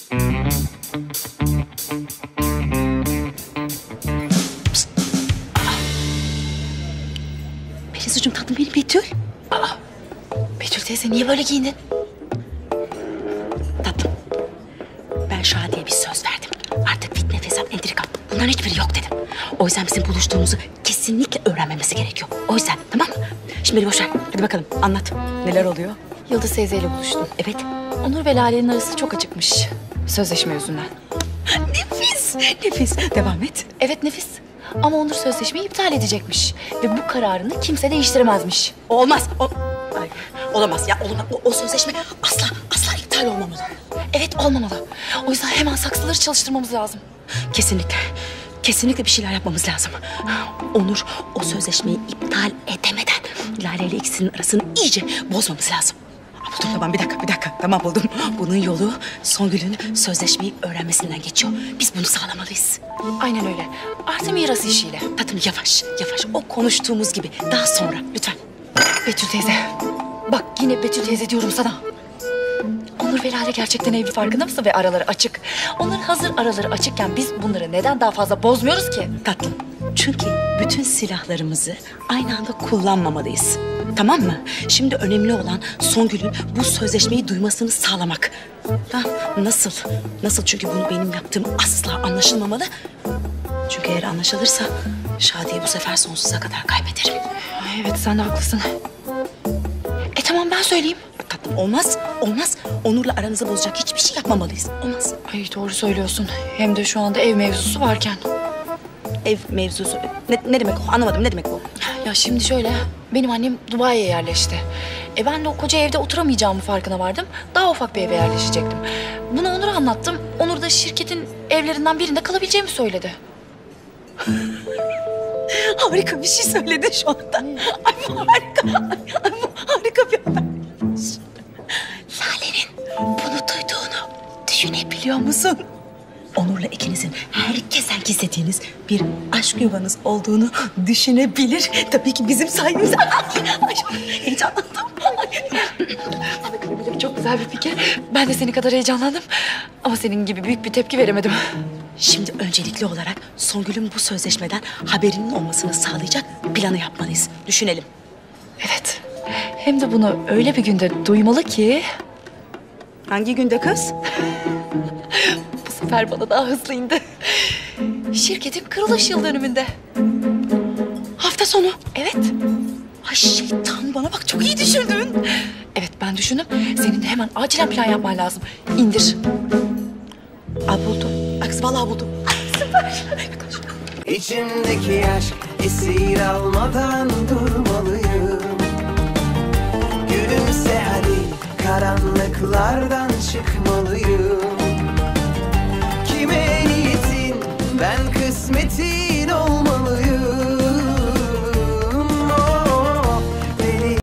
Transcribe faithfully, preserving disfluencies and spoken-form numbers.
Pişt. Pelinsucuğum tatlım benim Betül. Aa, Betül teyze niye böyle giyindin? Tatlım. Ben Şadiye'ye bir söz verdim. Artık fitne, fesat, entrika bunların hiçbiri yok dedim. O yüzden bizim buluştuğumuzu kesinlikle öğrenmemesi gerekiyor. O yüzden tamam mı? Şimdi beni boş ver. Hadi bakalım anlat. Neler oluyor? Yıldız teyzeyle buluştum. Evet. Onur ve Lale'nin arası çok acıkmış. Sözleşme yüzünden. Nefis. Nefis. Devam et. Evet nefis. Ama Onur sözleşmeyi iptal edecekmiş. Ve bu kararını kimse değiştiremezmiş. Olmaz. O... Ay, olamaz ya. Olamaz. O, o sözleşme asla asla iptal olmamalı. Evet olmamalı. O yüzden hemen saksıları çalıştırmamız lazım. Kesinlikle. Kesinlikle bir şeyler yapmamız lazım. Onur o sözleşmeyi iptal edemeden Lale ile ikisinin arasını iyice bozmamız lazım. Buldum tamam bir dakika bir dakika tamam buldum. Bunun yolu Songül'ün sözleşmeyi öğrenmesinden geçiyor. Biz bunu sağlamalıyız. Aynen öyle. Artı miras işiyle. Tatlım yavaş yavaş o konuştuğumuz gibi daha sonra lütfen. Betül teyze. Bak yine Betül teyze diyorum sana. Onur ve Lale gerçekten evli farkında mısın? Ve araları açık. Onların hazır araları açıkken biz bunları neden daha fazla bozmuyoruz ki? Tatlım çünkü bütün silahlarımızı aynı anda kullanmamalıyız. Tamam mı? Şimdi önemli olan Songül'ün bu sözleşmeyi duymasını sağlamak. Ha, nasıl? Nasıl? Çünkü bunu benim yaptığım asla anlaşılmamalı. Çünkü eğer anlaşılırsa Şadiye bu sefer sonsuza kadar kaybederim. Ay, evet sen de haklısın. E tamam ben söyleyeyim. Tatlım olmaz, olmaz. Onur'la aranızı bozacak hiçbir şey yapmamalıyız. Olmaz. Ay doğru söylüyorsun. Hem de şu anda ev mevzusu varken. Ev mevzusu. Ne, ne demek o? Anlamadım. Ne demek bu? Ya şimdi şöyle, benim annem Dubai'ye yerleşti. E ben de o koca evde oturamayacağımı farkına vardım. Daha ufak bir eve yerleşecektim. Bunu Onur'a anlattım. Onur da şirketin evlerinden birinde kalabileceğimi söyledi. Harika bir şey söyledi şu anda. Ay bu harika. Ay bu harika bir haber. Lale'nin bunu duyduğunu düşünebiliyor musun? Onur'la ikinizin herkesten gizlediğiniz bir aşk yuvanız olduğunu düşünebilir. Tabii ki bizim sayemizde. Ay, heyecanlandım. Çok güzel bir fikir. Ben de senin kadar heyecanlandım. Ama senin gibi büyük bir tepki veremedim. Şimdi öncelikli olarak Songül'ün bu sözleşmeden haberinin olmasını sağlayacak planı yapmalıyız. Düşünelim. Evet. Hem de bunu öyle bir günde duymalı ki... Hangi günde kız? Bu sefer bana daha hızlı indi. Şirketin kuruluş yıl dönümünde. Hafta sonu. Evet. Ay şeytan bana bak çok iyi düşündün. Evet ben düşündüm. Senin de hemen acilen plan yapman lazım. İndir. Al buldum. Ay kız vallahi buldum. Ay süper. İçimdeki aşk esir almadan durmalıyım. Gülümse hadi karanlıklardan çıkmalıyım.